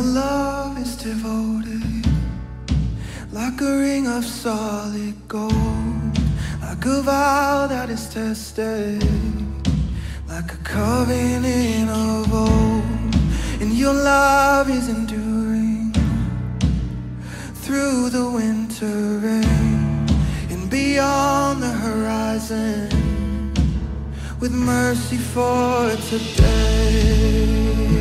love is devoted, like a ring of solid gold, like a vow that is tested, like a covenant of old. And your love is enduring through the winter rain and beyond the horizon, with mercy for today.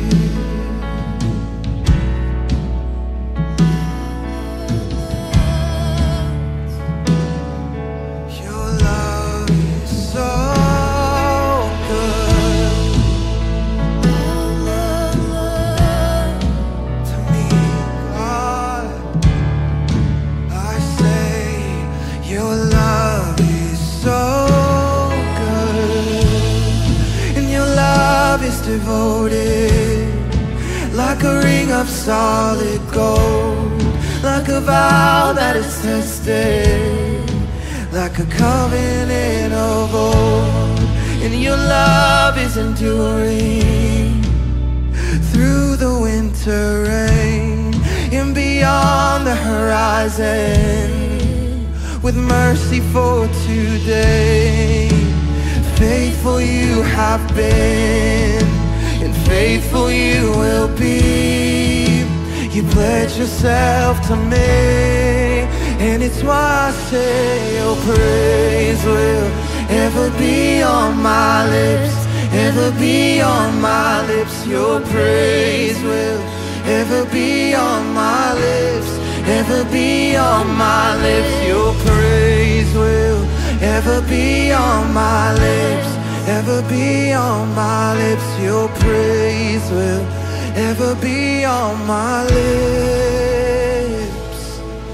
Devoted, like a ring of solid gold, like a vow that is tested, like a covenant of old. And your love is enduring through the winter rain and beyond the horizon, with mercy for today. Faithful you have been, and faithful you will be. You pledge yourself to me, and it's why I say your praise will ever be on my lips, ever be on my lips. Your praise will ever be on my lips, ever be on my lips. Your praise will ever be on my lips, ever be on my lips. Your praise will ever be on my lips.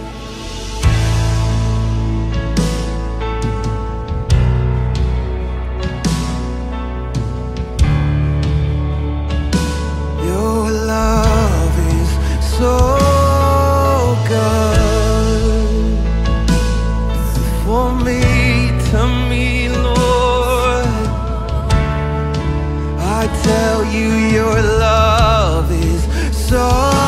Your love is so good for me. To me, Lord, I tell you your love is so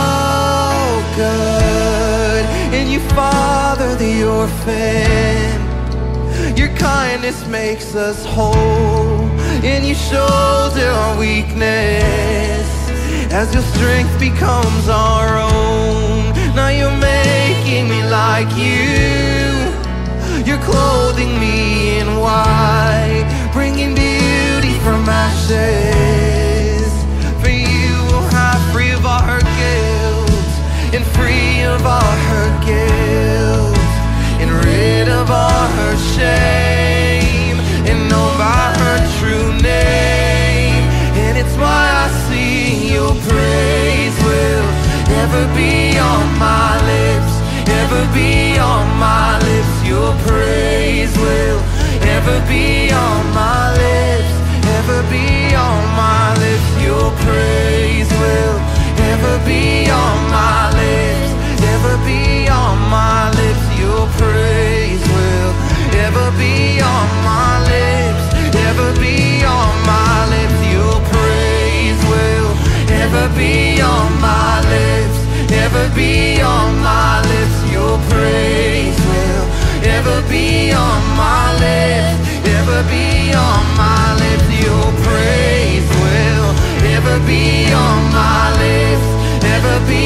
good. And you father the orphan, your kindness makes us whole, and you shoulder our weakness as your strength becomes our own. Now you're making me like you, you're clothing me in white, bringing beauty from ashes. For you will have free of all her guilt, and free of all her guilt, and rid of all her shame, and known by her true name. And it's why I sing your praise will ever be on my lips, ever be on my lips. Your praise will ever be on my lips, ever be on my lips. Your praise will ever be on my lips, ever be on my lips. Your praise will ever be on my lips, ever be on my lips. Your praise will ever be on my lips, ever be on my lips. Your praise will ever be on my lips, ever be on my lips. Your praise will ever be on my lips, ever be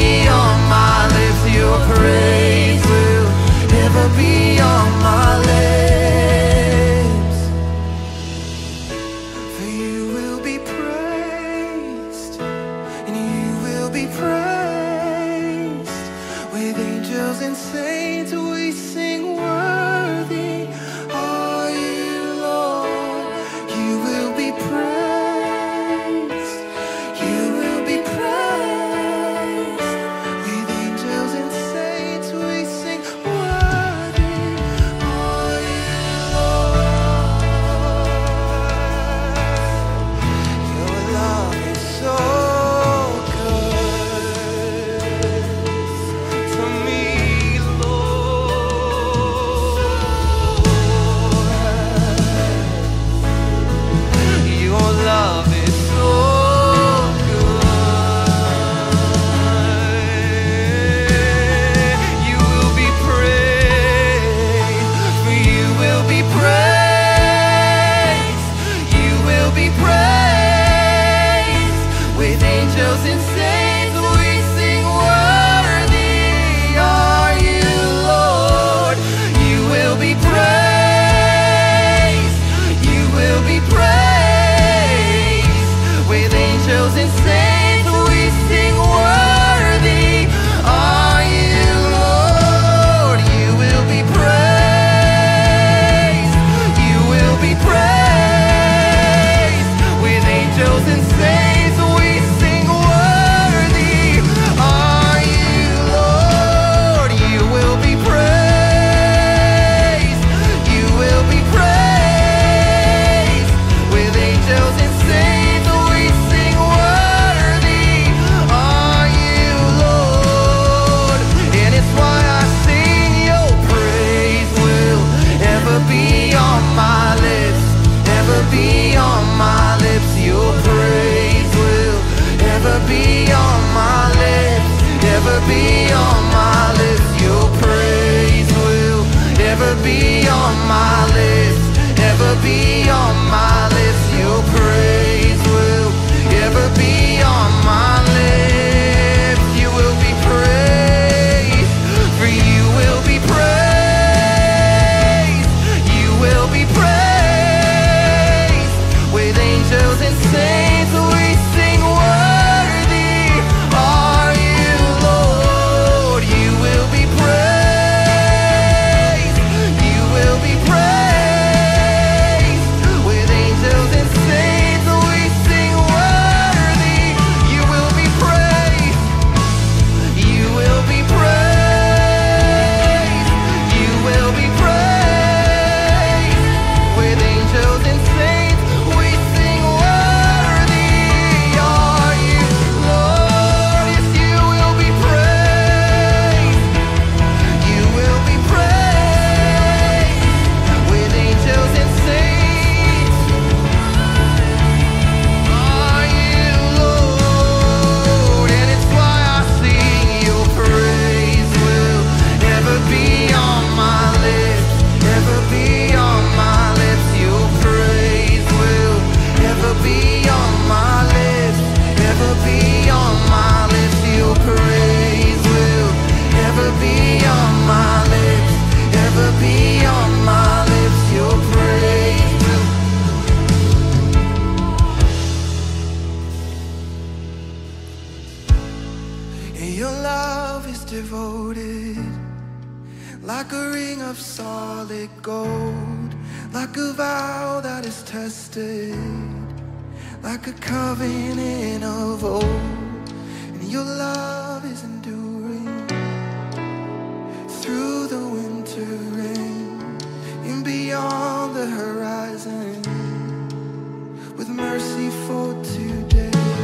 Your love is devoted, like a ring of solid gold, like a vow that is tested, like a covenant of old. And your love is enduring through the winter rain and beyond the horizon, with mercy for today.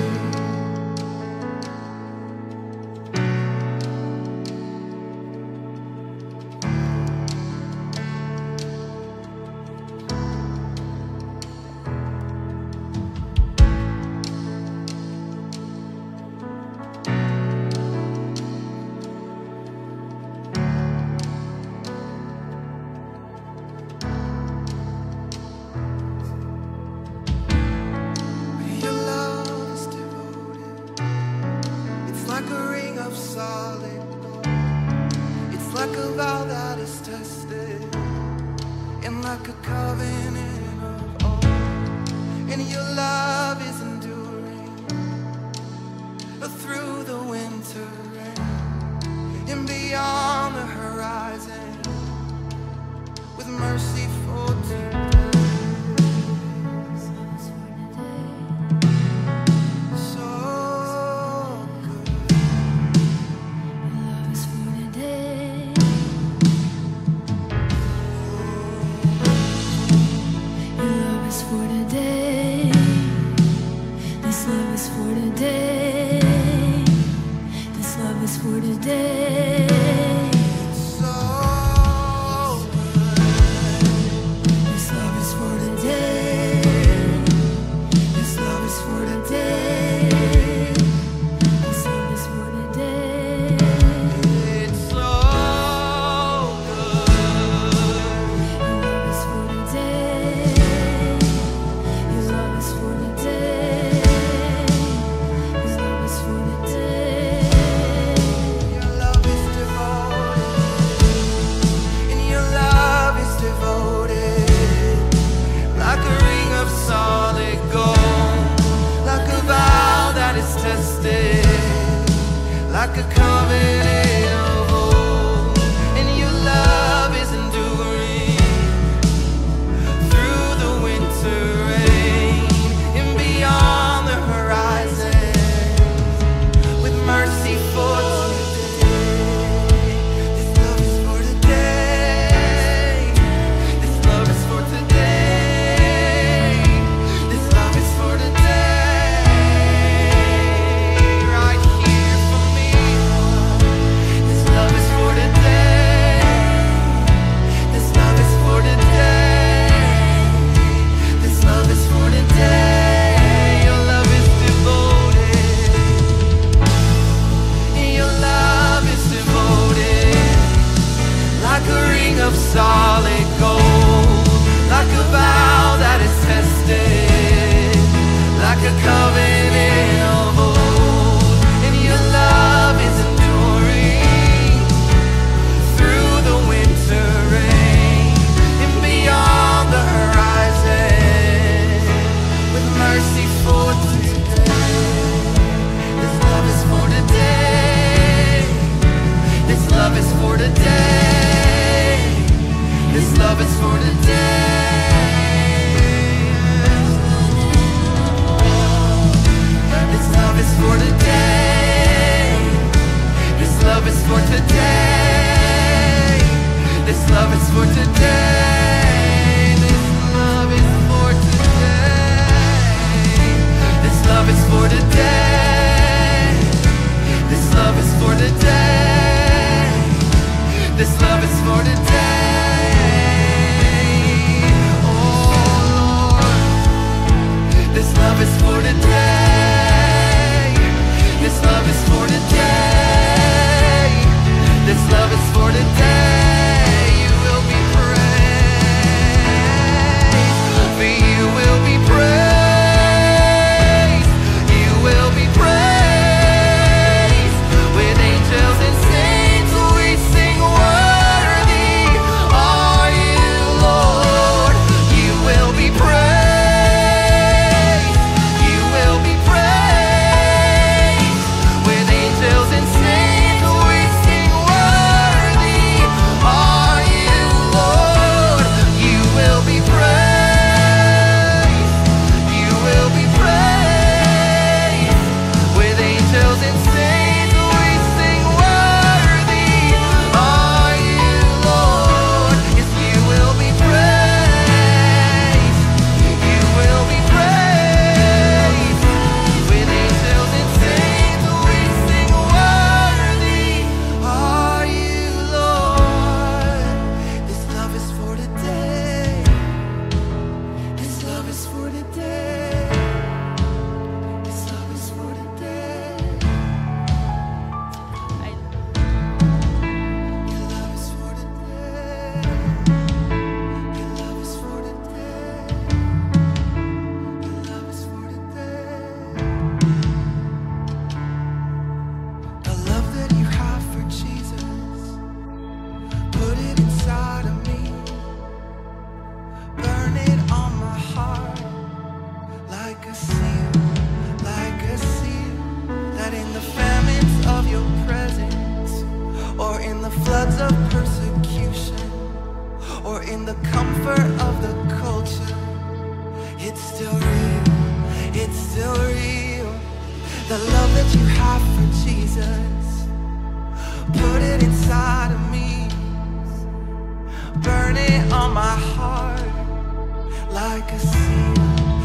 It's like a vow that is tested, and like a covenant of old. And your love is enduring through the winter rain and beyond the horizon, with mercy for today. For today, so this love is for today. This love is for today. This love is for today. it's so good. Your love is for today. Your love is for today. This love is for today. Solid gold, like a vow that is tested, like a covenant of old. And your love is enduring through the winter rain and beyond the horizon, with mercy for today. This love is for today. This love is for today. Of solid gold, like a vow that is tested, like a covenant of old. And your love is enduring through the winter rain and beyond the horizon, with mercy for today. This love is for today. This love is for today. This love is for today. of persecution or in the comfort of the culture, it's still real, it's still real. The love that you have for Jesus, put it inside of me, burn it on my heart like a seal,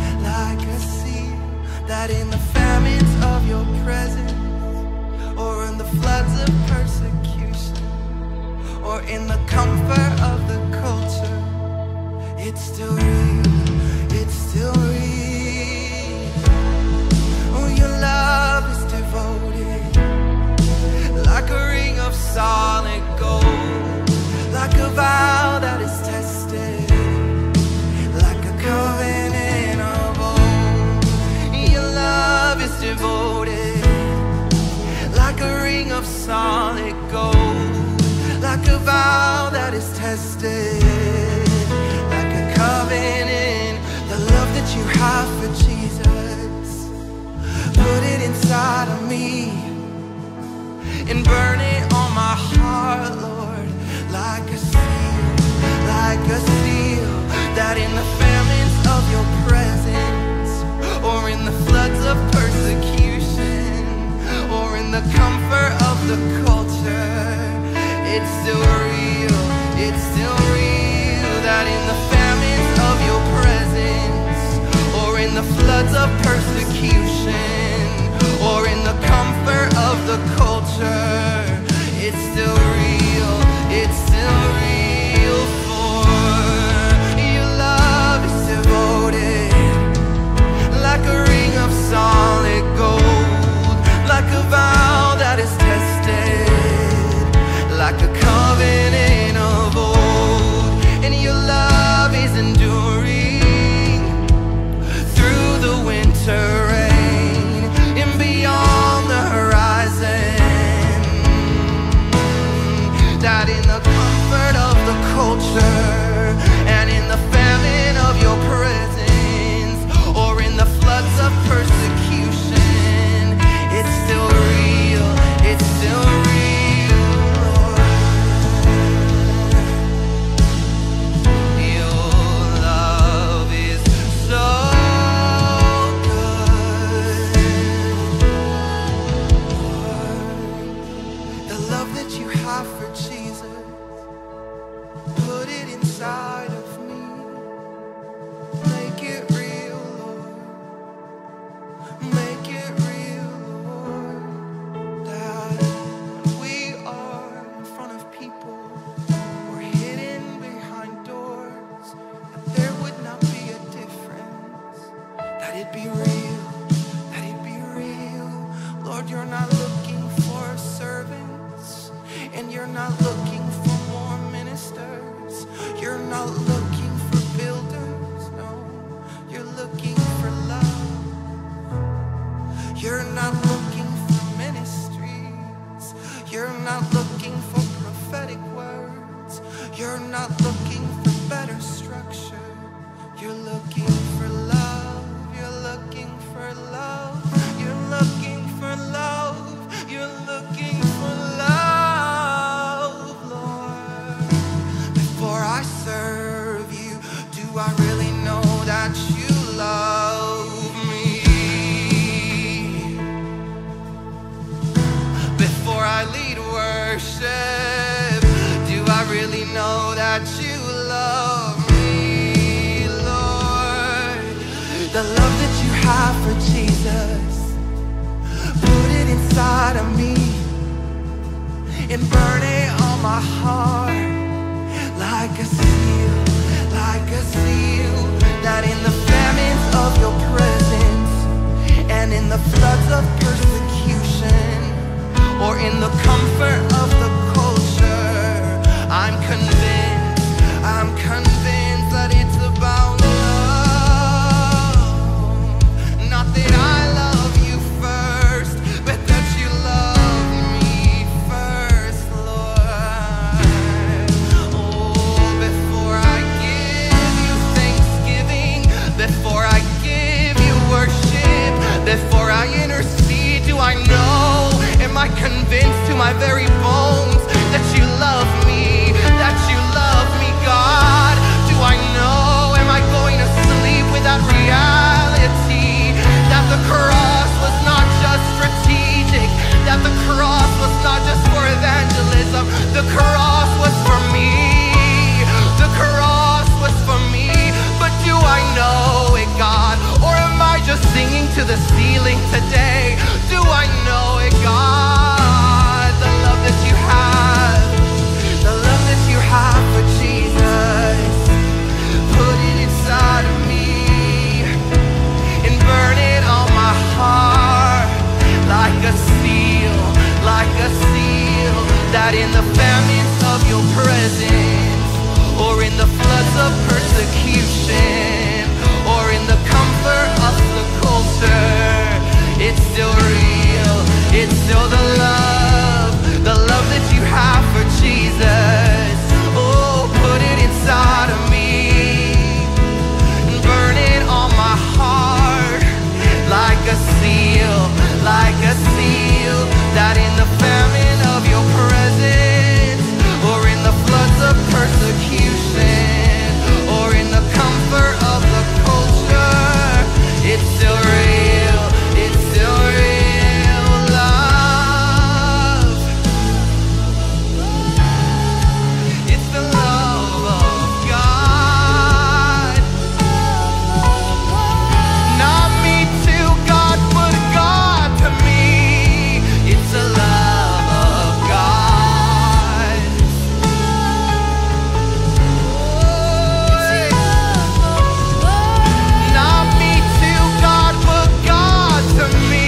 that in the famines of your presence or in the floods of persecution or in the comfort of the culture, it's still real, it's still real. Oh, your love is devoted, like a ring of solid gold, like a vow that is tested, like a covenant of old. Your love is devoted, like a ring of solid gold, like a vow that is tested, like a covenant. The love that you have for Jesus, put it inside of me and burn it on my heart, Lord, like a seal, that in the famines of your presence or in the floods of persecution or in the comfort of the culture, it's still real, it's still real. That in the famines of your presence or in the floods of persecution or in the comfort of the culture, it's still real, it's still real. For your love is devoted, like a ring of solid gold, like a vow that is tested, like a covenant of old. And your love is enduring through the winter rain and beyond the horizon, that in the comfort of the culture and in the famine of your presence or in the floods of persecution, it's still real, it's still real, Lord. Your love is so good, Lord. The love that you have for Jesus, put it inside of me, make it real, Lord, make it real, Lord. That when we are in front of people or hidden behind doors, that there would not be a difference, that it'd be real, that it'd be real. Lord, you're not looking for servants, and you're not looking for more ministers, you're not looking for builders, no, you're looking for love. You're not looking for ministries, you're not looking for prophetic words, you're not looking for better structure, you're looking for love, you're looking for love, you're looking for love, you're looking for love, Lord. Before I serve you, do I really know that you love me? Before I lead worship, do I really know that you love me, Lord? The love that you have for Jesus, put it inside of me and burn it on my heart like a seal, that in the famines of your presence and in the floods of persecution or in the comfort of the culture, I'm convinced that it's about love. Not that I love you first, but that you love me first, Lord. Oh, before I give you thanksgiving, before I give you worship, before I intercede, do I know, am I convinced to my very bones that you love me? that in the famines of your presence, or in the floods of persecution, or in the comfort of the culture, it's still real, it's still the love that you have for Jesus. Oh, put it inside of me, burn it on my heart, like a seal, that in the famine of your presence, or in the floods of persecution, or in the comfort of the culture, it's still real, it's still real love. It's the love of God. Not me to God, but God to me. It's the love of God. Not me to God, but God to me.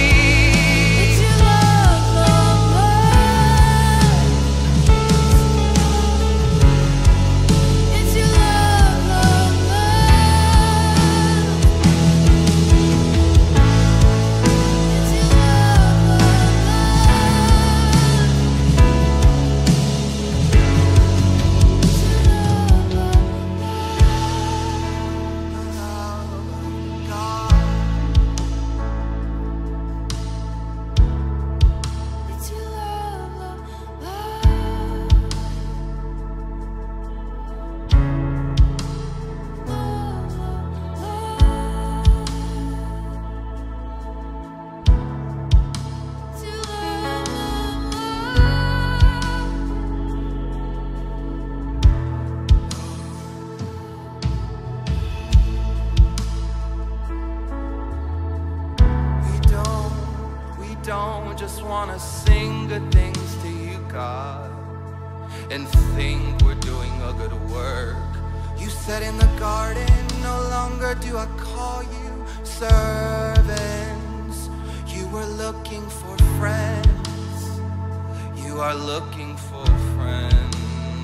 We don't just wanna sing good things to you, God, and think we're doing a good work. You said in the garden, no longer do I call you servants. You were looking for friends. You are looking for friends.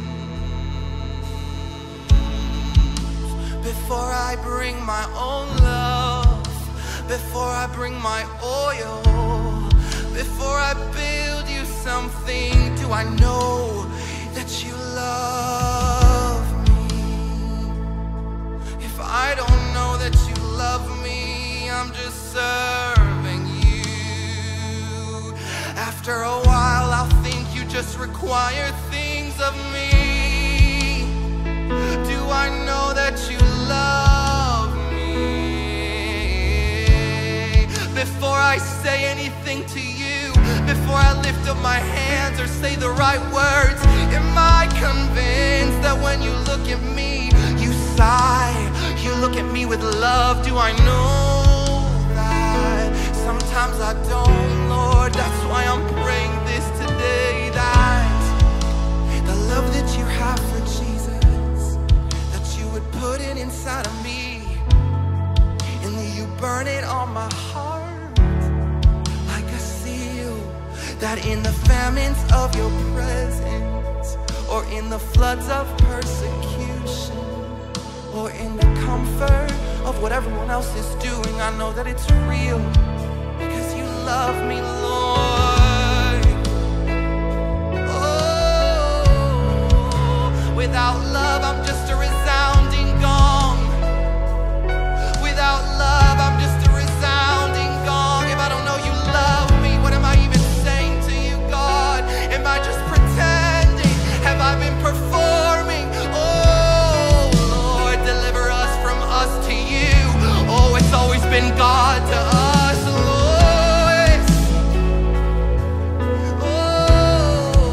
Before I bring my own love, before I bring my oil, before I build you something, do I know that you love me? If I don't know that you love me, I'm just serving you. After a while, I'll think you just require things of me. Do I know that you love me? Before I say anything to you, before I lift up my hands or say the right words, am I convinced that when you look at me, you sigh, you look at me with love? Do I know that? Sometimes I don't, Lord. That's why I'm praying this today, that the love that you have for Jesus, that you would put it inside of me, and that you burn it on my heart like a seal, that in the famines of your presence, or in the floods of persecution, or in the comfort of what everyone else is doing, I know that it's real, because you love me, Lord. Oh, without love, I'm just a resounding gong. Without love, I'm just a resounding gong. If I don't know you love me, what am I even saying to you, God? Am I just pretending? Have I been performing? Oh, Lord, deliver us from us to you. Oh, it's always been God to us, Lord. Oh.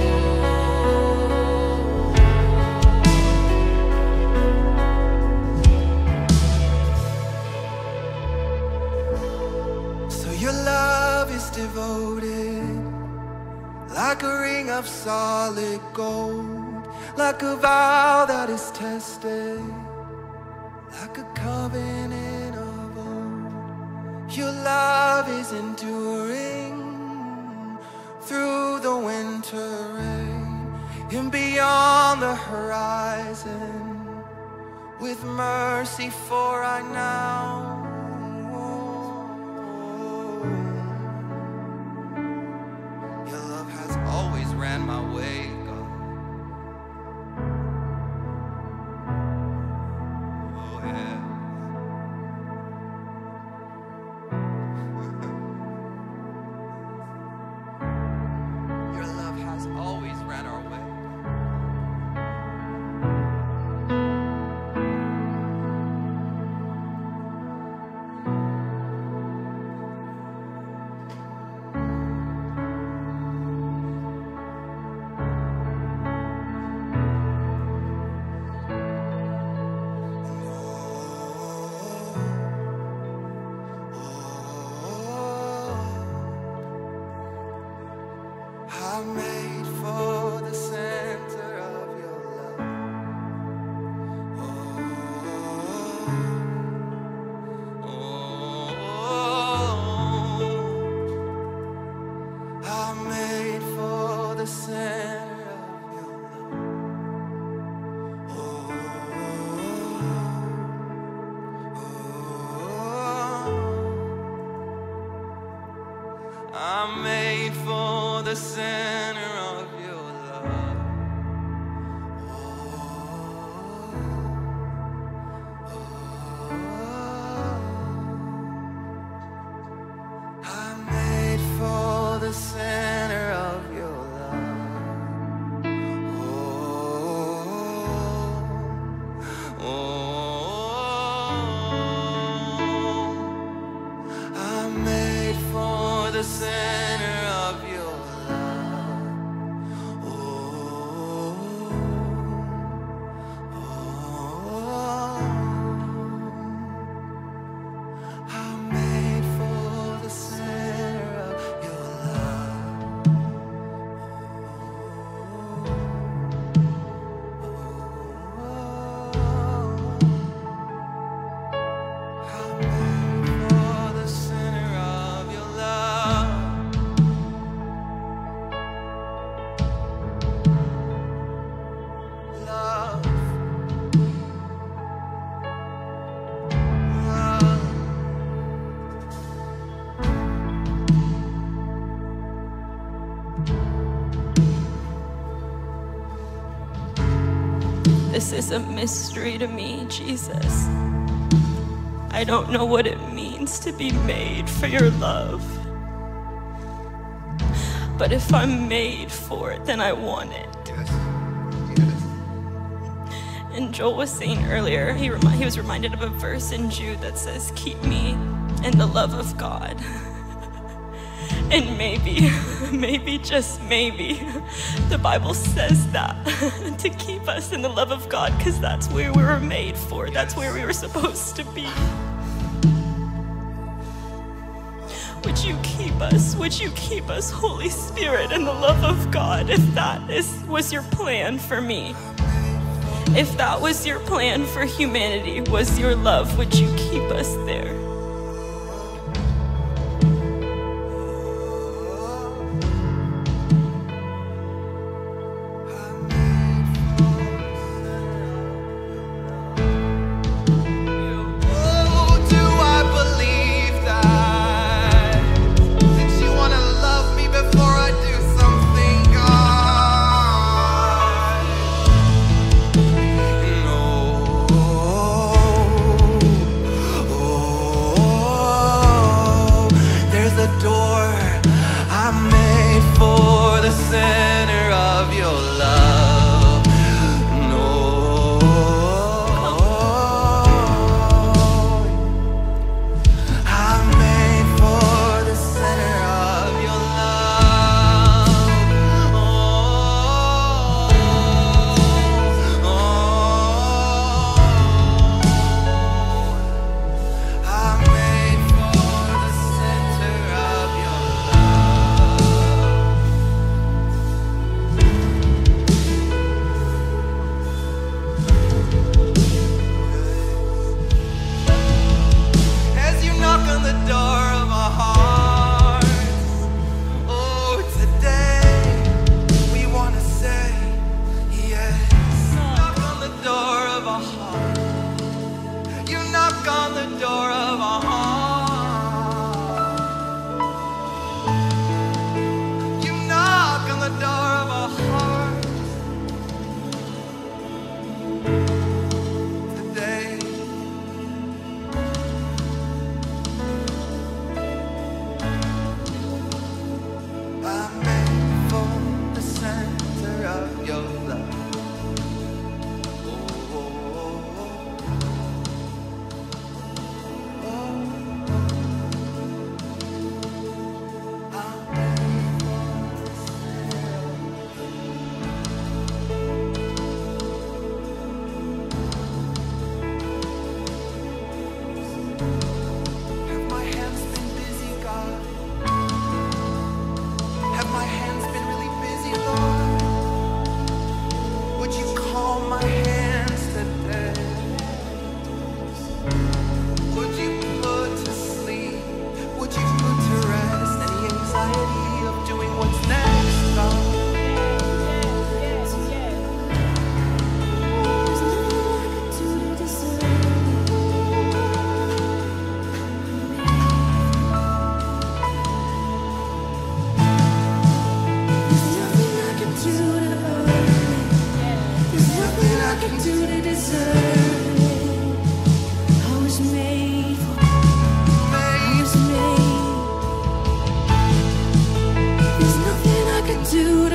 So your love is devoted, like a ring of solid gold, like a vow that is tested, like a covenant of old. Your love is enduring through the winter rain. and beyond the horizon, with mercy for right now. Your love has always ran my way, God. Oh yeah. Your love has always ran our way. I'm made for the center of your love. I'm made for the center of your love. I'm made for the center of your love. I'm made for the center of your love. I'm made for the center of your love. I'm made for the center of your love. I'm made for the center of your love. Love. Love. This is a mystery to me, Jesus. I don't know what it means to be made for your love. But if I'm made for it, then I want it. Yes. Yes. And Joel was saying earlier, he was reminded of a verse in Jude that says, keep me in the love of God. And maybe, just maybe, the Bible says that, to keep us in the love of God, because that's where we were made for. That's where we were supposed to be. Would you keep us? Would you keep us, Holy Spirit, in the love of God, if that was your plan for me? If that was your plan for humanity, was your love, would you keep us there?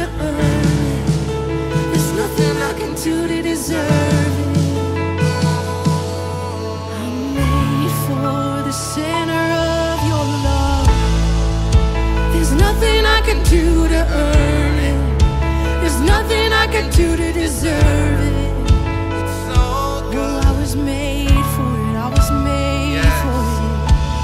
to earn it. There's nothing I can do to deserve it. I'm made for the center of your love. There's nothing I can do to earn it. There's nothing I can do to deserve it. It's so good. Oh, I was made for it. I was made for it.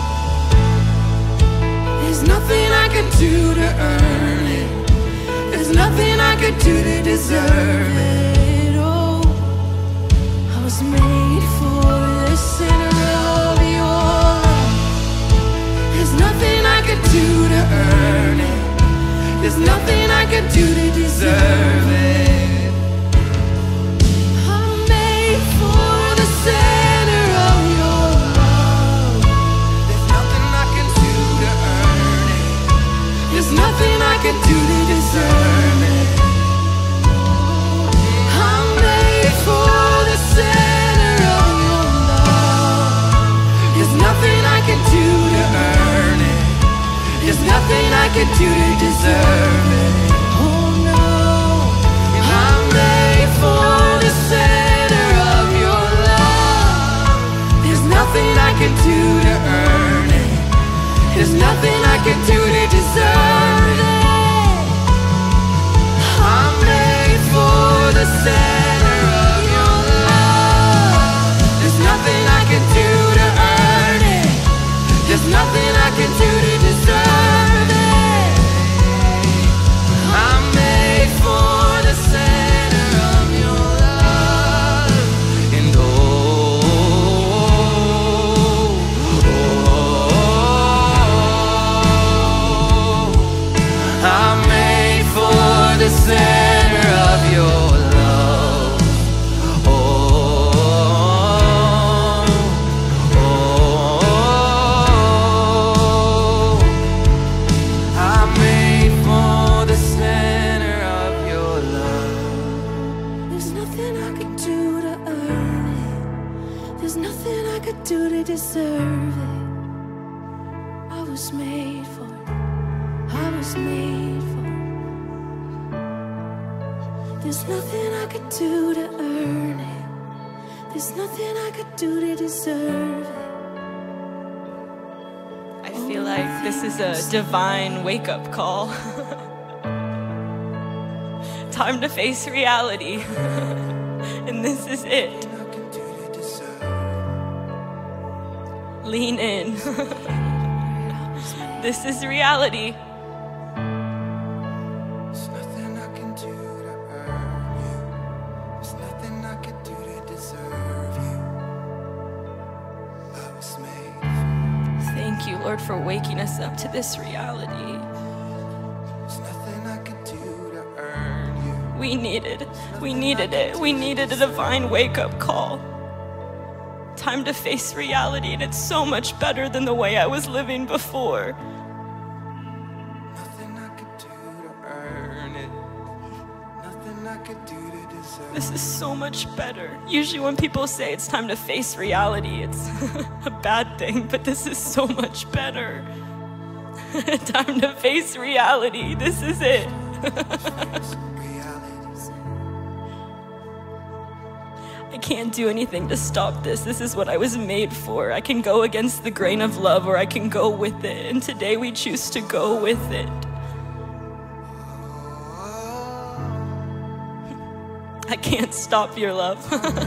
There's nothing I can do to earn it. There's nothing I can do to deserve it. Oh, I was made for the center of your love. There's nothing I can do to earn it. There's nothing I can do to deserve it. I'm made for the center of your love. There's nothing I can do to earn it. There's nothing I can do to deserve it. I'm made for the center of your love. There's nothing I can do to earn it. There's nothing I can do to deserve it. Oh no, I'm made for the center of your love. There's nothing I can do to earn it. There's nothing I can do to deserve it. I'm made for the center of your love. There's nothing I can do to earn it. There's nothing I can do to deserve it. I'm made for the center of your love. And I'm made for the center of your love. I'm made for the center of your love. There's nothing I could do to earn it. There's nothing I could do to deserve it. I was made for it. I was made for it. There's nothing I could do to earn it. There's nothing I could do to deserve it. I feel like this is a divine wake-up call. Time to face reality. And this is it. I can do to deserve. Lean in. This is reality. There's nothing I can do to earn you. There's nothing I can do to deserve you. I was made. Thank you, Lord, for waking us up to this reality. There's nothing I can do to earn you. We needed it. We needed a divine wake-up call. Time to face reality, and it's so much better than the way I was living before. Nothing I could do to earn it. Nothing I could do to deserve. This is so much better. Usually when people say it's time to face reality, it's a bad thing, but this is so much better. Time to face reality. This is it. I can't do anything to stop this. This is what I was made for. I can go against the grain of love, or I can go with it. And today we choose to go with it. I can't stop your love.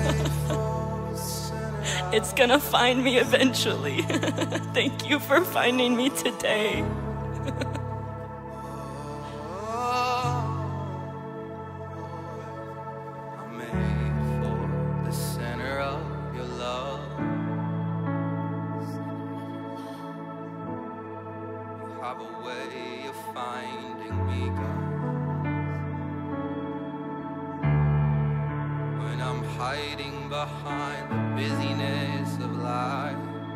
It's gonna find me eventually. Thank you for finding me today. I'm made for the center of your love. You have a way of finding me, God. When I'm hiding behind the busyness of life,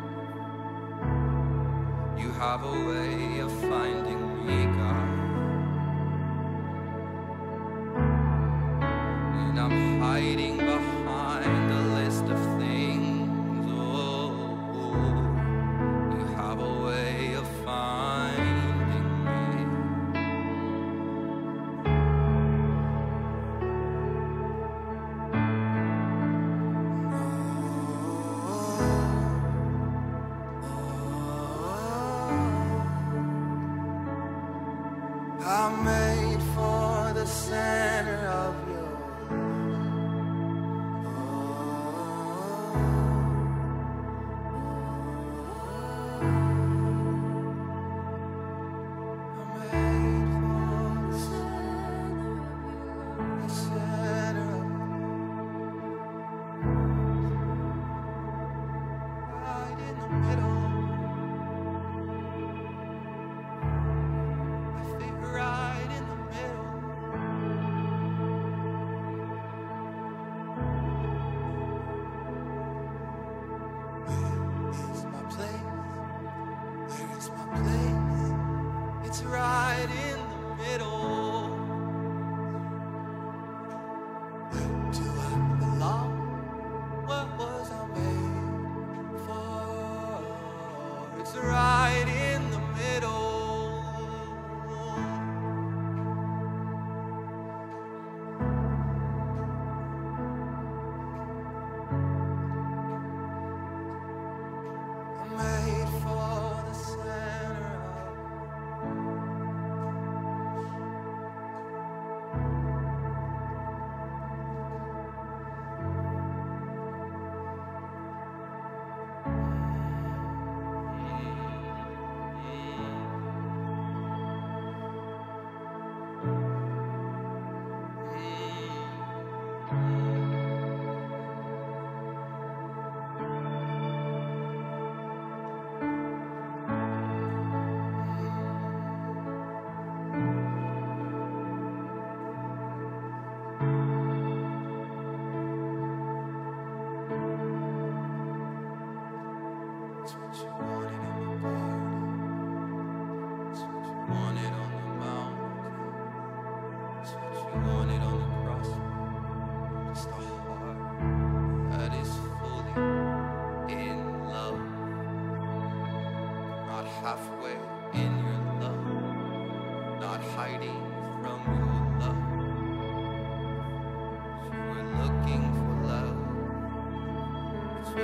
you have a way of finding me, God. When I'm hiding behind a list of things, oh, you have a way of finding me.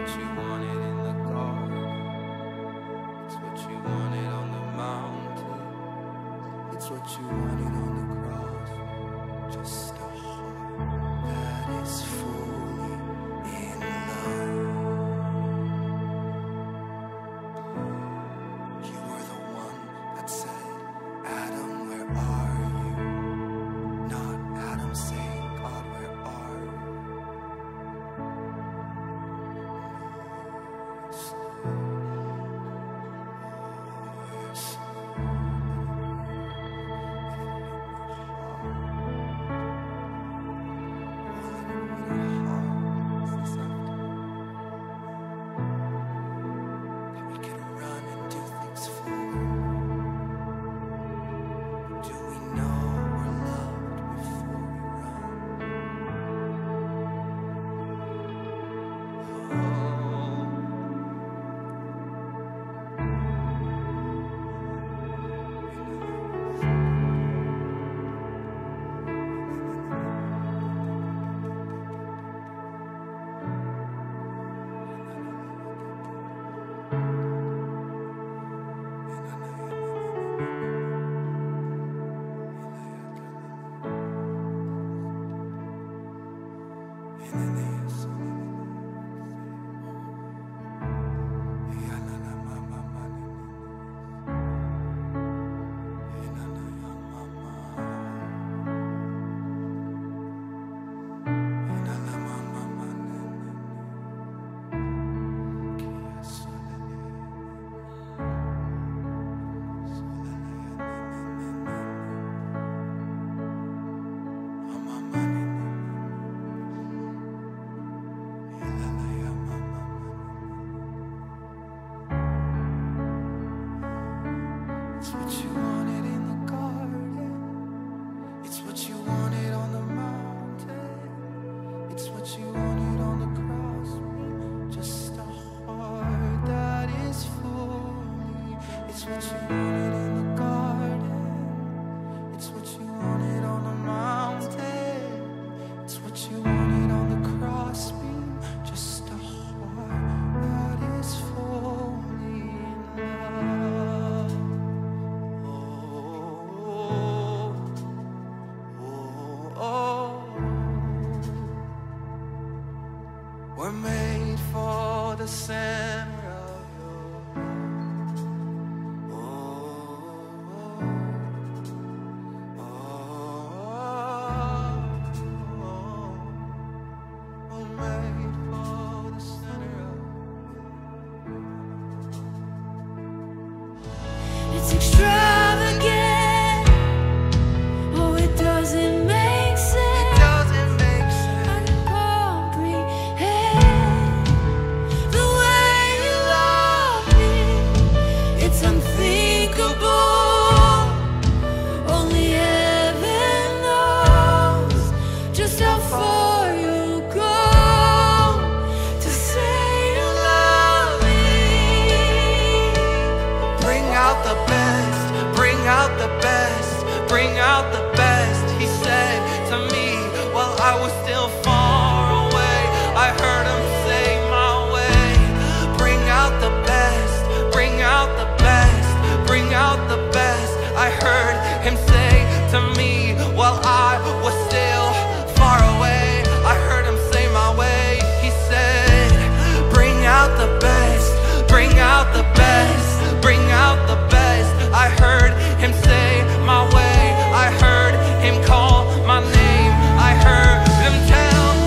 what you wanted in the garden. It's what you wanted on the mountain. It's what you wanted on the cross. Just a heart that is fully in love. You were the one that said, Adam, where are you? Not Adam saying, God, where are you? We're made for the center of your love. We're made for the center of It's extravagant. Oh, it doesn't make sense. It doesn't make sense. I can comprehend the way you love me. It's unthinkable. Only heaven knows just how far you go to say you love me. Bring out the best, bring out the best, bring out the best. He said to me while I was still far away, I heard him say my way. Bring out the best, bring out the best, bring out the best. I heard him say to me while I was still far away, I heard him say my way. He said, bring out the best, bring out the best, bring out the best. I heard him say my way, I heard him call my name, I heard him tell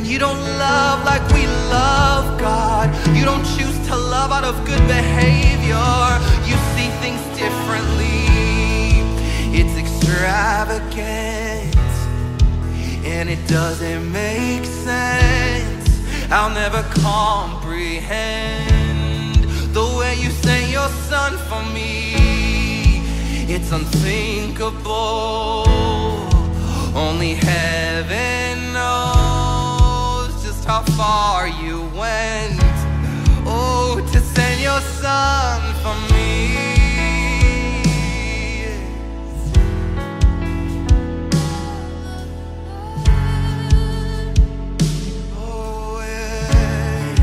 You don't love like we love, God. You don't choose to love out of good behavior. You see things differently. It's extravagant, and it doesn't make sense. I'll never comprehend the way you sent your son for me. It's unthinkable. Only heaven knows just how far you went. Oh, to send your son for me. Oh, yes.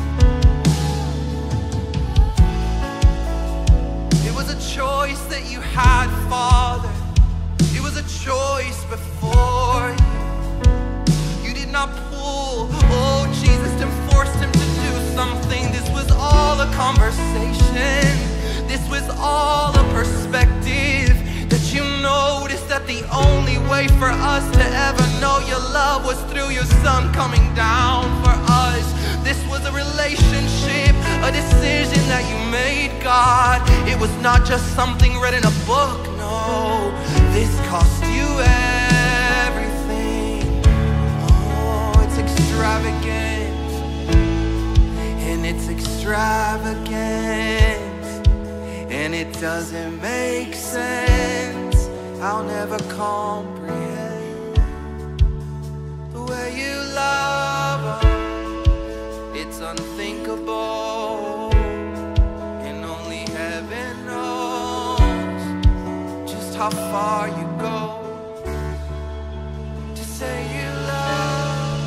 It was a choice that you had, Father. It was a choice before you. You did not pull, oh Jesus, and forced him to do something. This was all a conversation. This was all a perspective. That you noticed that the only way for us to ever know your love was through your son coming down for us. This was a relationship, a decision that you made, God. It was not just something read in a book, no. This cost you everything. Oh, it's extravagant, and it's extravagant, and it doesn't make sense. I'll never comprehend the way you love us. It's unthinkable, and only heaven knows just how far you go to say you love.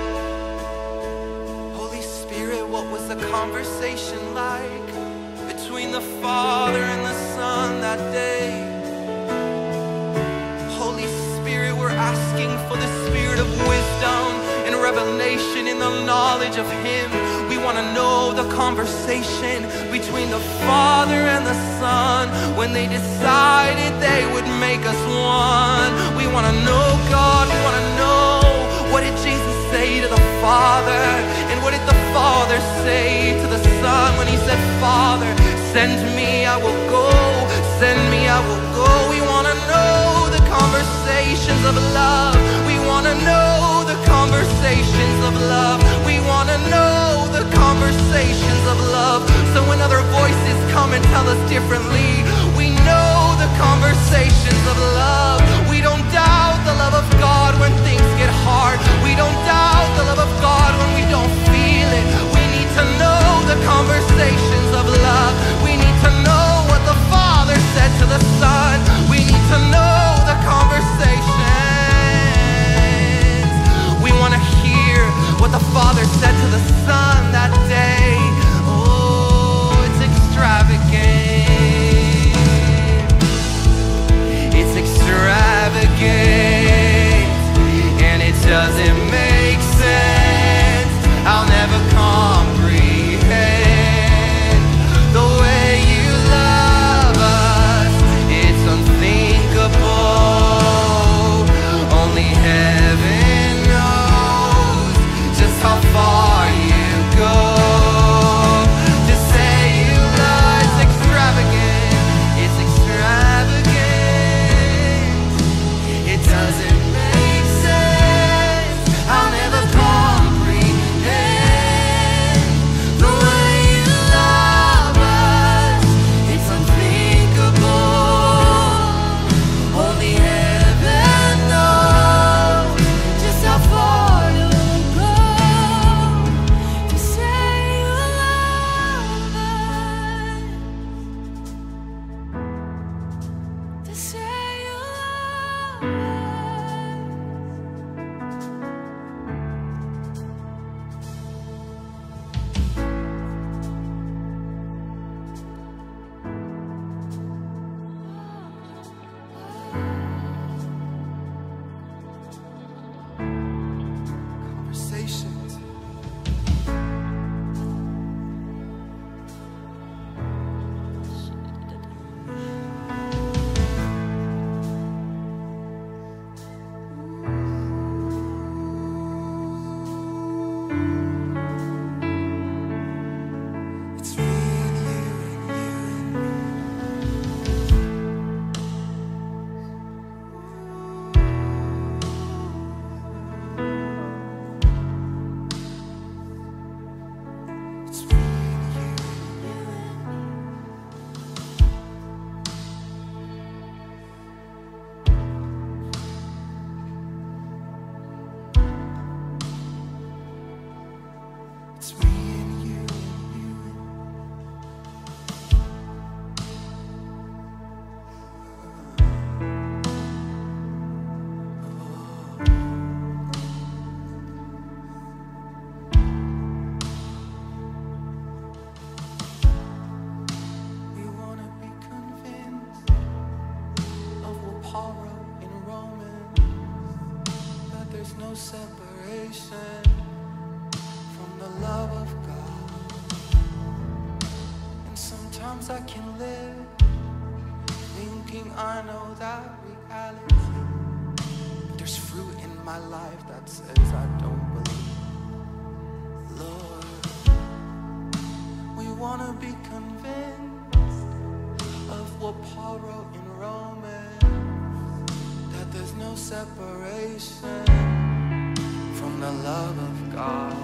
Holy Spirit, what was the conversation like between the Father and the Son that day? Holy Spirit, we're asking for the spirit of wisdom and revelation in the knowledge of Him. We want to know the conversation between the Father and the Son when they decided they would make us one. We want to know, God, we want to know, what did Jesus say to the Father? And what did the Father say to the Son when He said, Father, send me, I will go. Send me, I will go. We want to know the conversations of love. We want to know the conversations of love. We want to know the conversations of love. So when other voices come and tell us differently, we know the conversations of love. We don't doubt the love of God when things get hard. We don't doubt the love of God when we don't feel it. We need to know the conversations of love. We need to know what the Father said to the Son. We need to know the conversations. We want to hear what the Father said to the Son that day. Oh, it's extravagant. It's extravagant, and it doesn't make sense. I'll never comprehend separation from the love of God. And sometimes I can live thinking I know that reality, but there's fruit in my life that says I don't believe. Lord, we want to be convinced of what Paul wrote in Romans, that there's no separation from the love of God.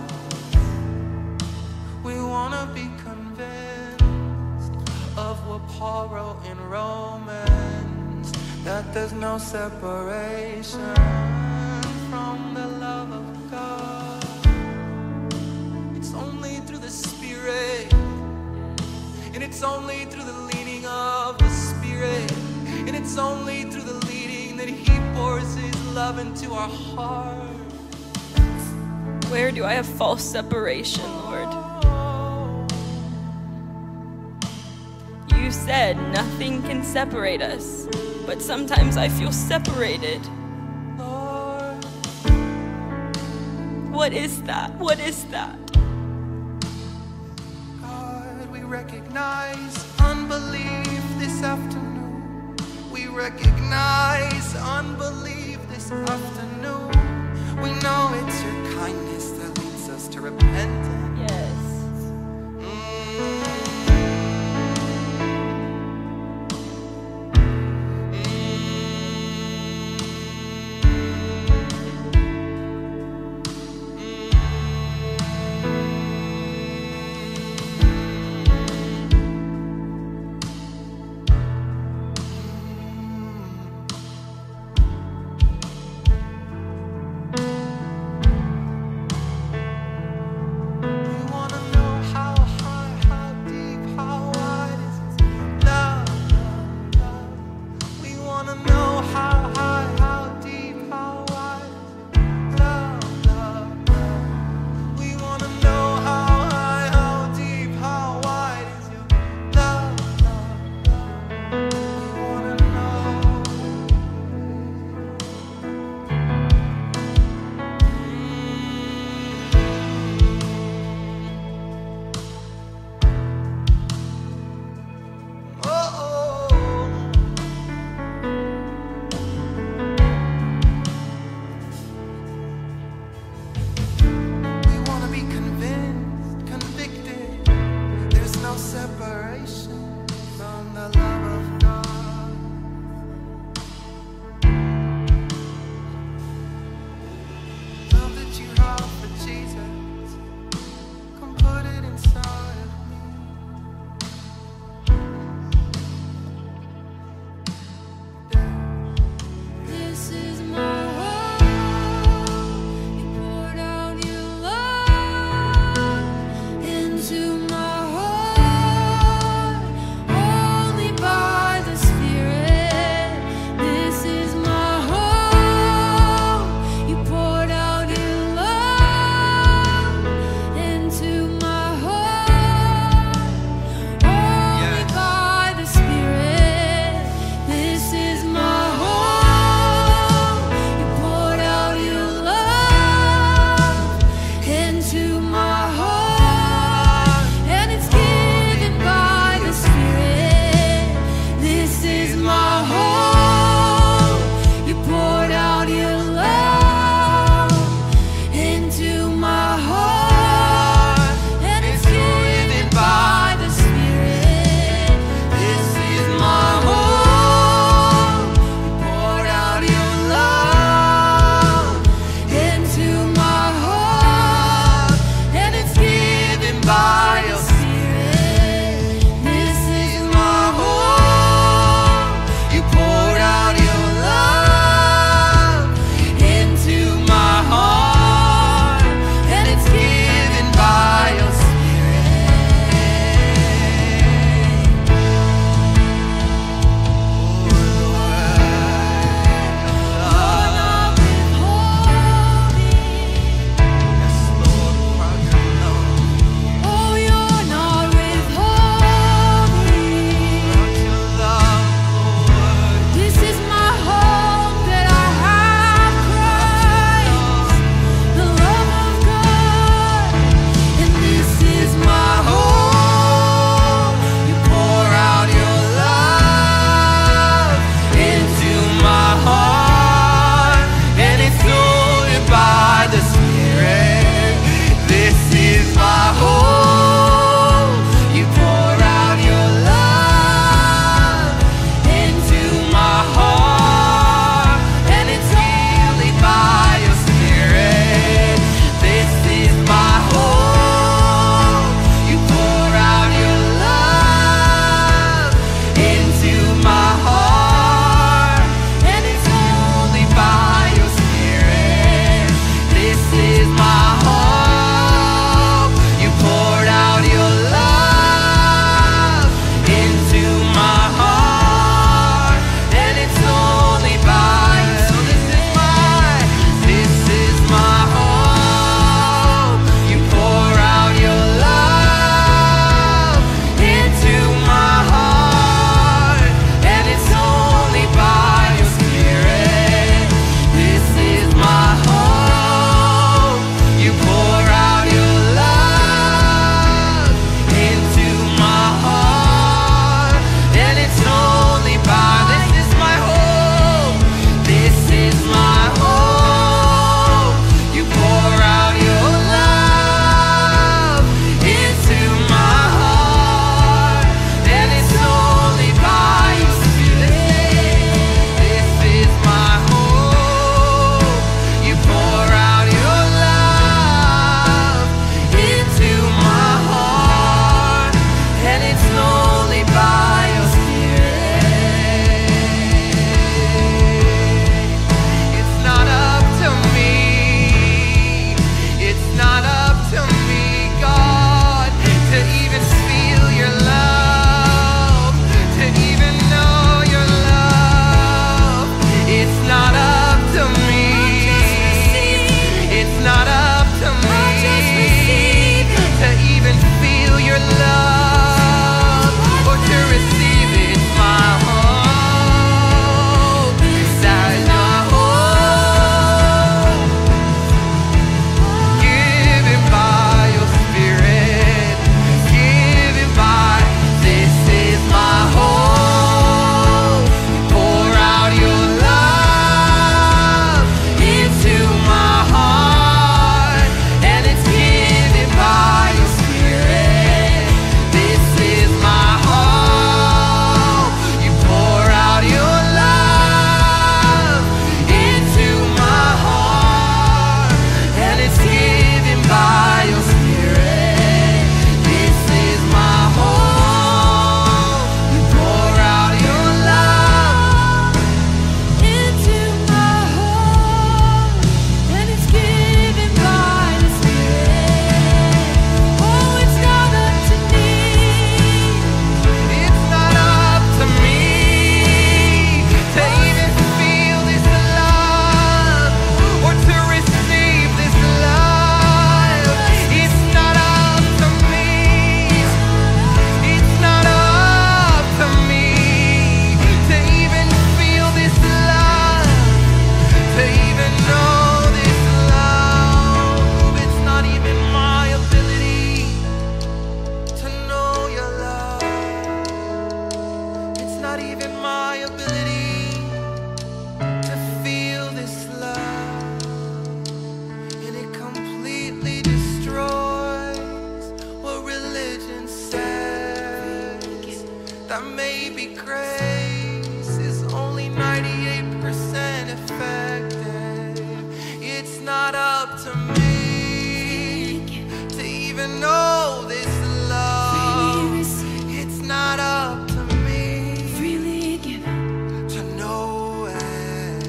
We want to be convinced of what Paul wrote in Romans, that there's no separation from the love of God. It's only through the Spirit, and it's only through the leading of the Spirit, and it's only through the leading that He pours His love into our heart. Where do I have false separation, Lord? You said nothing can separate us, but sometimes I feel separated. Lord, what is that? What is that? God, we recognize unbelief this afternoon. We recognize unbelief this afternoon. We know it's your kindness that leads us to repentance. Yes. Separation from the love of God. Love that you have for Jesus, come put it inside of me. This is my heart. You poured out your love into my heart. that maybe grace is only 98% effective. It's not up to me to even know this love. It's not up to me to know it.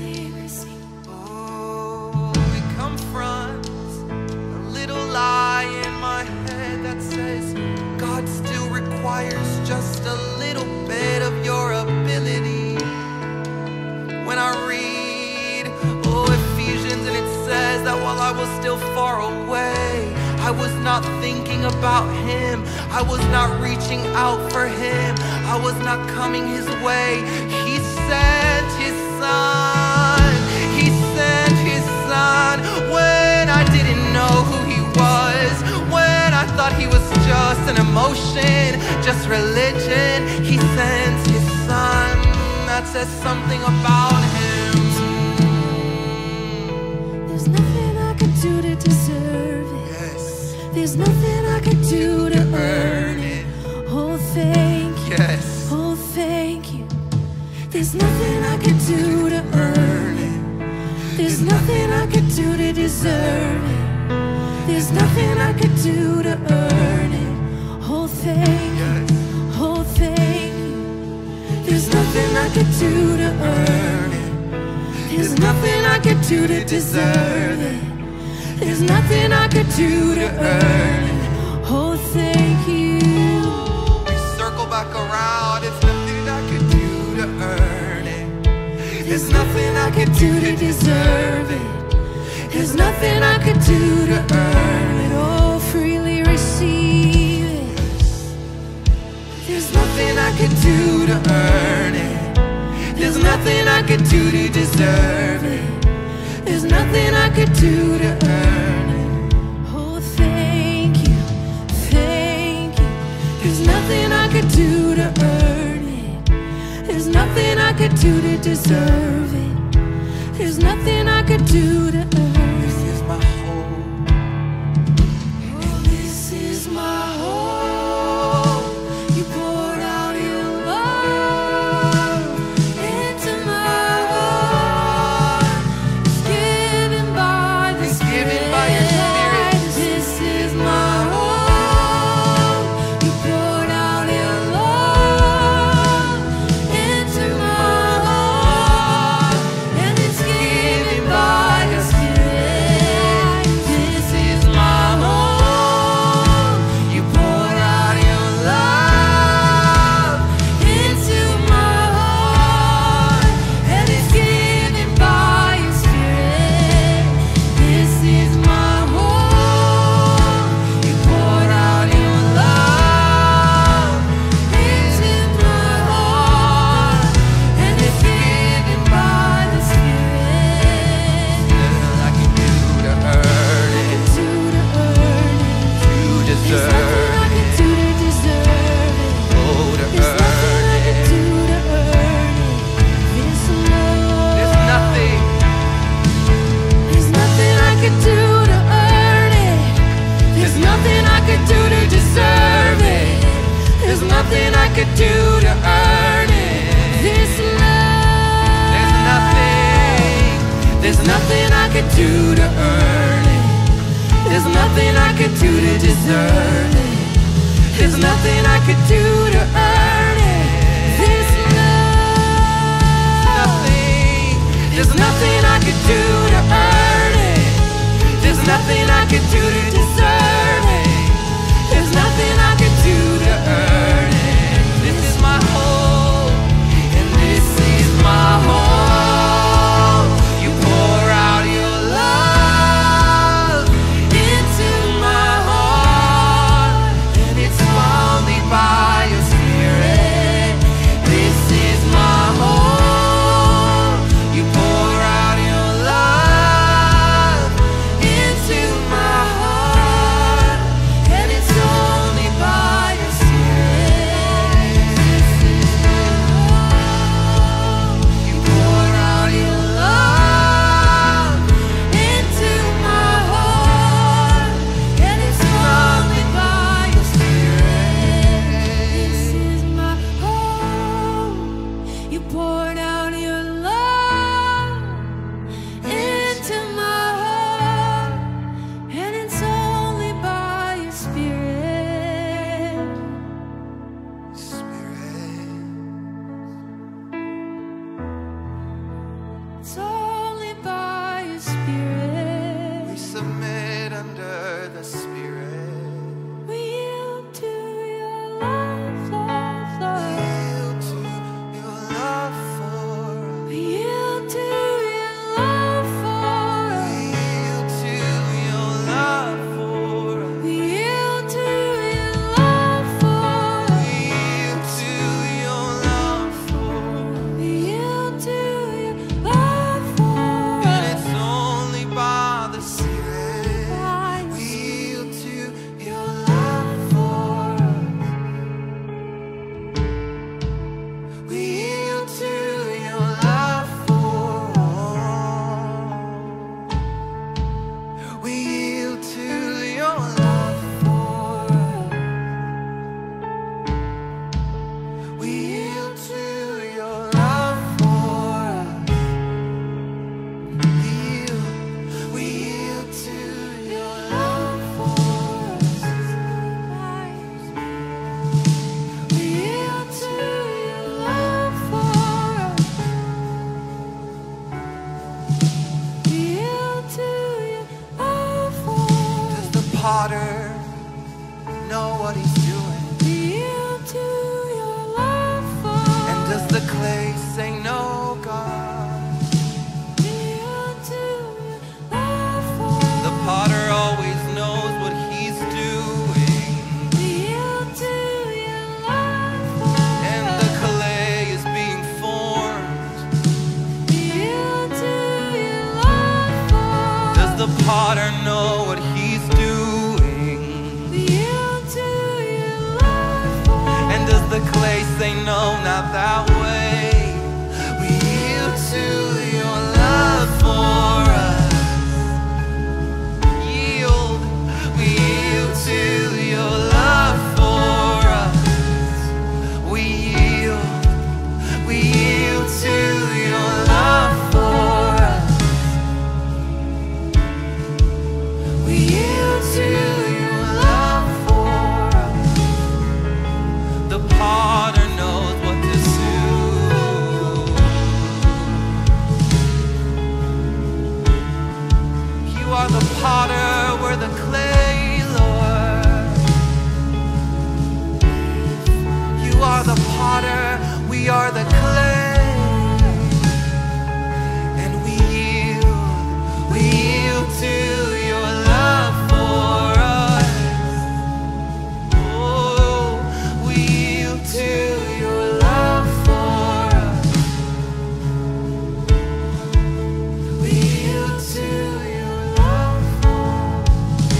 Oh, it confronts a little lie in my head that says God still requires just a little bit of your ability. When I read, Ephesians, and it says that while I was still far away, I was not thinking about him, I was not reaching out for him, I was not coming his way. He sent his son, he sent his son when I didn't know who he was, when I thought he was just an emotion, just religion. He sends his son, that says something about him. There's nothing I could do to deserve it. Yes. There's nothing I could do to earn it. Oh, thank you. Yes. Oh, thank you. There's nothing I could do to earn it. There's nothing I could do to deserve it. There's nothing I could do to earn it. Oh, thank you. Oh, thank you. There's nothing I could do to earn it. There's nothing I could do to deserve it. There's nothing I could do to earn it. Oh, thank you. We circle back around. It's nothing I could do to earn it. There's nothing I could do to deserve it. There's nothing I could do to earn it. Oh, freely receive it. There's nothing I could do to earn it. There's nothing I could do to deserve it. There's nothing I could do to earn it. Oh, thank you, thank you. There's nothing I could do to earn it. There's nothing I could do to deserve it. There's nothing I could do to earn it. This is my hope. Oh, this is my hope. You poured out your love into my heart. It's given by the It's given by your Spirit. This is my hope. You poured out your love into my heart, and it's given by your Spirit. This is my hope. You poured out your love into my heart, and it's given by your Spirit. This is my hope. You poured out your love into my heart, and it's given by the Spirit. Nothing I can do to earn it. To earn it. To There's deserve nothing I it. could do to deserve it. Oh, to There's nothing I could earn it. do to earn it. This love. There's nothing. There's nothing I could do to earn it. There's nothing I could do to deserve it. There's nothing I could do to earn it. This love. There's nothing. There's nothing I could do to earn it. There's nothing I could do to deserve it. There's nothing I could do to earn it. This love. Nothing. There's nothing I could do to earn it. There's nothing I could do to deserve it. There's nothing I could do to earn it. This is my hope. And this is my hope. You pour out your love into my heart, and it's only by your no, not that way. We yield to your love for us. Yield, we yield to your love for us. We yield to your love for us. We yield to your love for us. The potter knows what to do. You are the potter, we're the clay, Lord. You are the potter, we are the clay. And we yield to your love for us. Oh, we yield to your love for us. We yield to your love for us.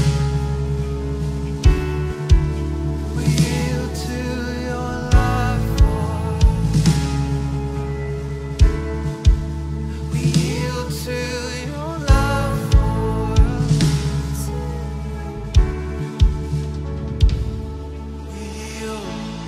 We yield to your love for us. We yield to your love for us. We yield.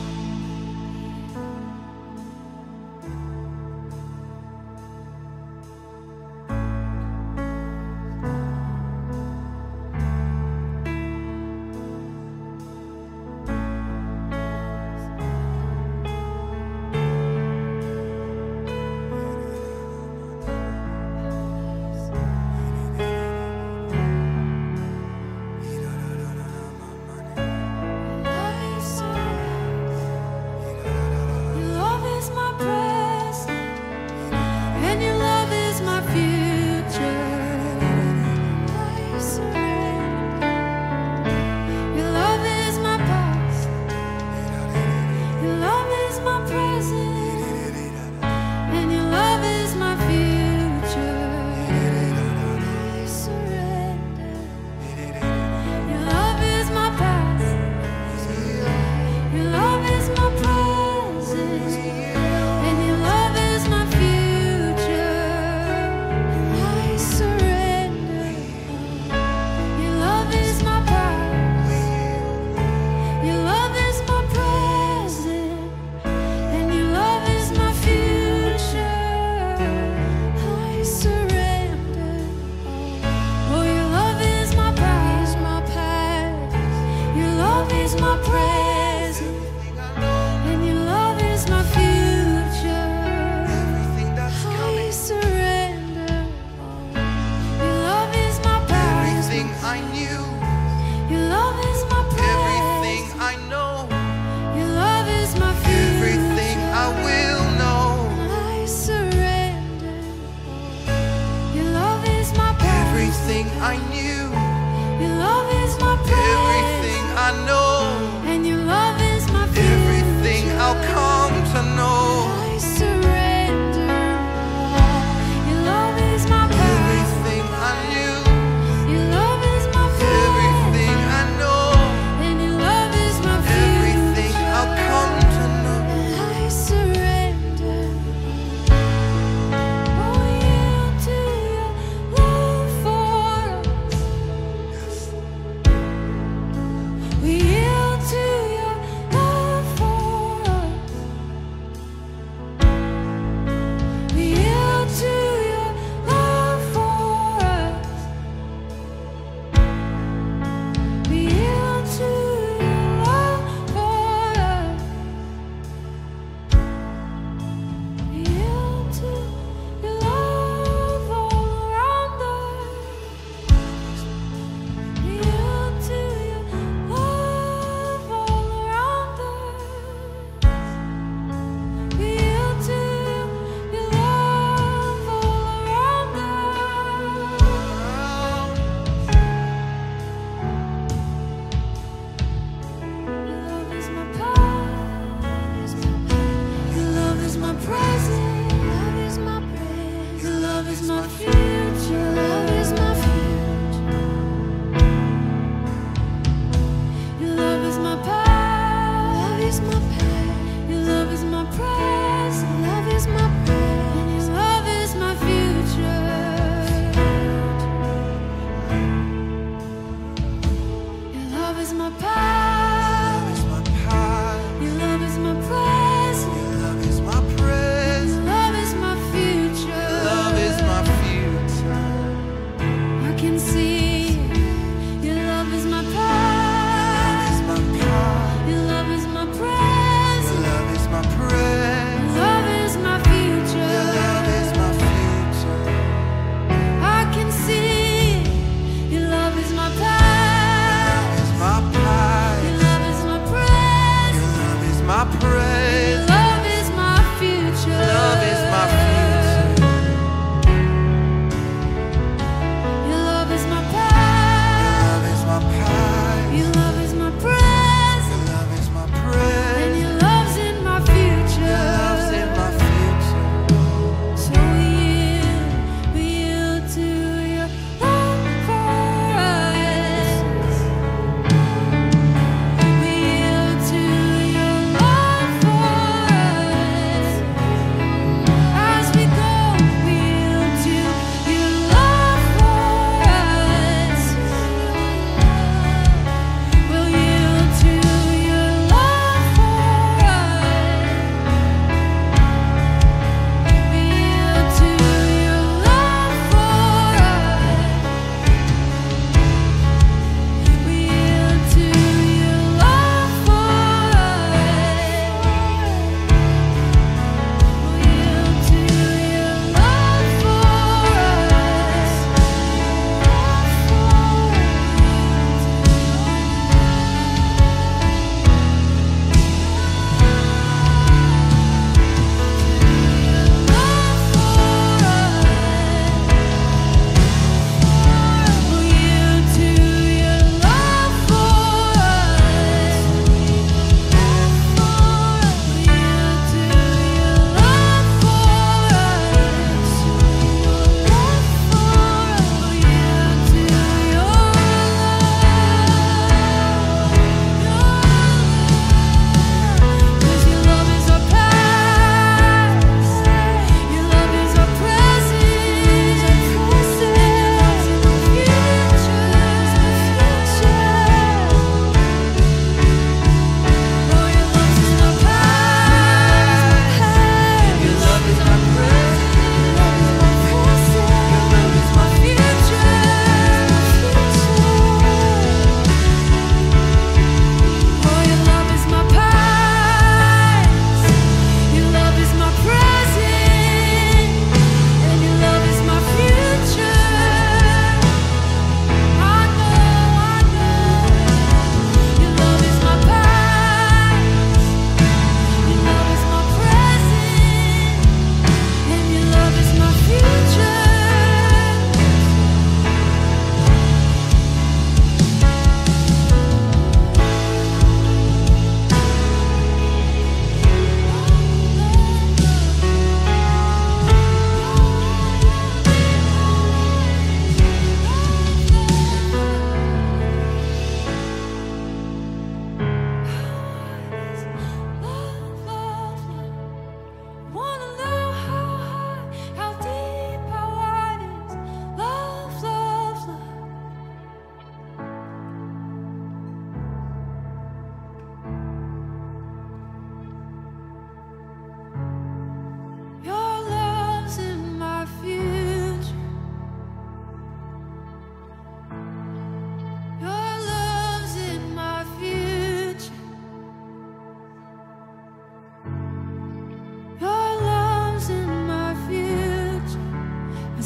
Your love is my present, and your love is my future. I surrender. Your love is my past, your love is my present, and your love is my future. I surrender. Your love is my past, your love is my present, and your love is my future. I surrender. Your love is my past, your love is my present, and your love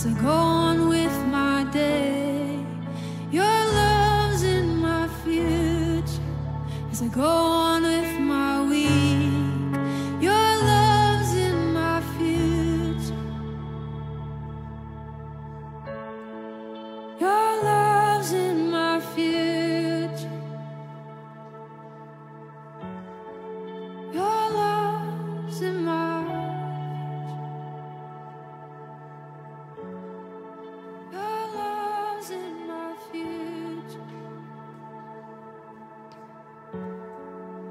as I go on with my day. Your love's in my future as I go on with my week. Your love's in my future. Your love's in my future. Your love's in my future. Your love's in my future.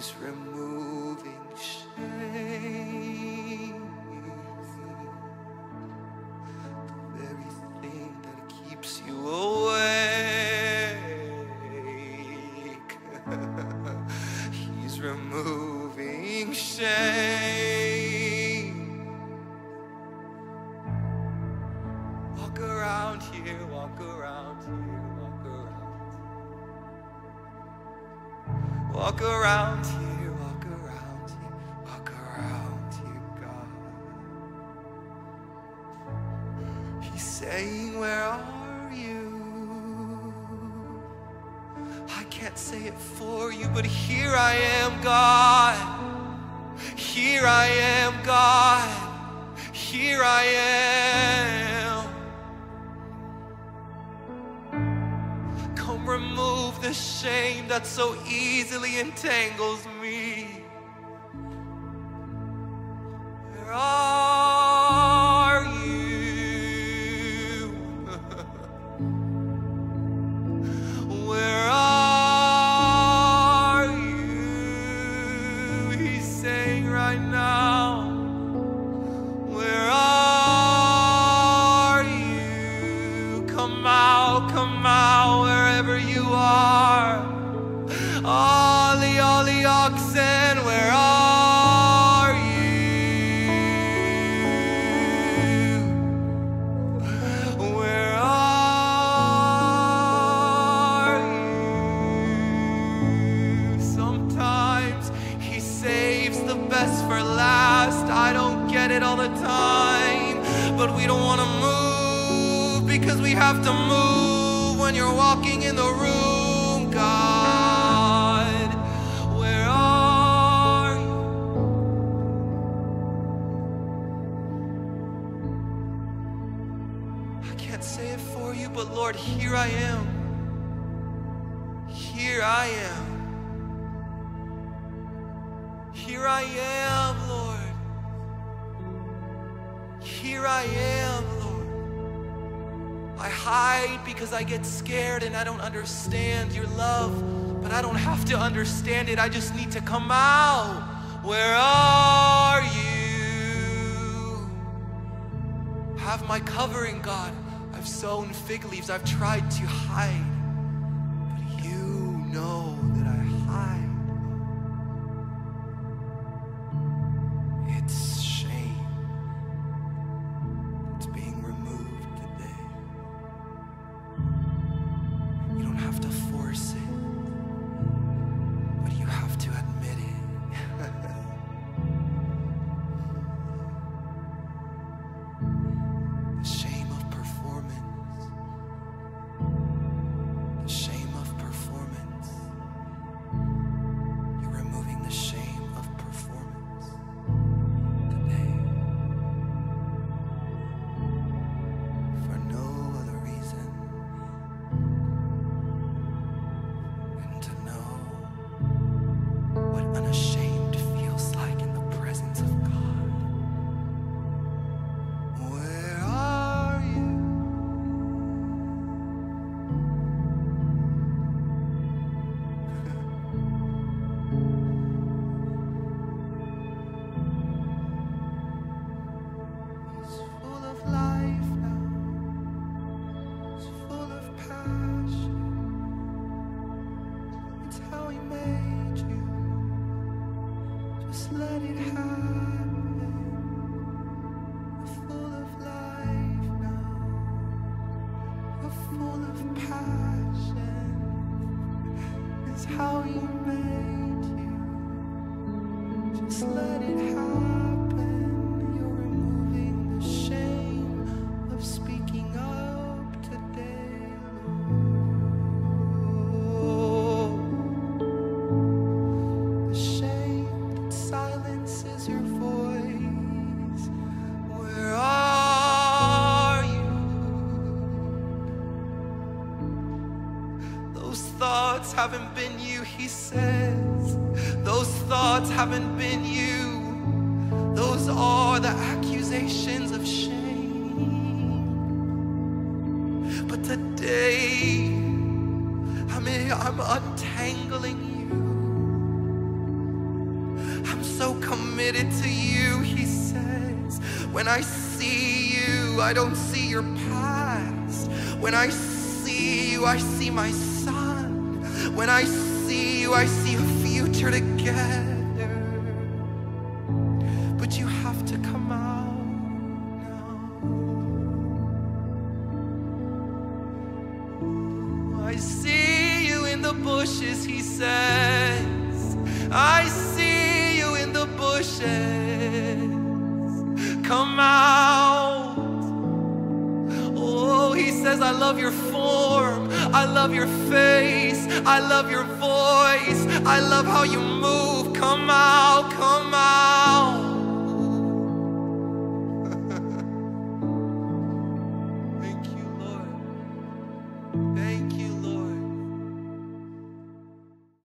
He's removing shame. The very thing that keeps you awake. He's removing shame. Walk around here, walk around here, walk around. Walk around here, walk around here, walk around here, God. He's saying, where are you? I can't say it for you, but here I am, God. Here I am, God. Here I am. Come remove the shame that so easily entangles me. Where are you? Where are you? He's saying right now. Where are you? Come out, wherever you are. Ollie, oxen, where are you? Where are you? Sometimes he saves the best for last. I don't get it all the time, but we don't want to move because we have to move when you're walking in the room, God. Where are you? I can't say it for you, but Lord, here I am. Here I am. Here I am, Lord. Here I am, Lord. I hide because I get scared and I don't understand your love, but I don't have to understand it. I just need to come out. Where are you? Have my covering, God. I've sown fig leaves. I've tried to hide, but you know that I hide. It's shame. It's being removed today. You don't have to force it, but you have to admit it. The shame of performance. The shame of performance. You're removing the shame of performance today. For no other reason than to know what unashamed feels like in the presence of God. Where are you? He's full of life now. He's full of passion. It's how he made you. Just let it happen. You're full of life now. You're full of passion. It's how he made you. Just let it happen. You're removing the shame of speaking up today, Lord. The shame that silences your voice. Where are you? Those thoughts haven't been you, he says. Those thoughts haven't been you. Those are the accusations of shame. But today, I'm untangling you. so committed to you, he says. When I see you, I don't see your past. When I see you, I see my son. When I see you, I see a future together. But you have to come out now. I see you in the bushes, he says. I see you in the bushes. Come out. Oh, he says, I love your form, I love your face, I love your voice, I love how you move. Come out, come out.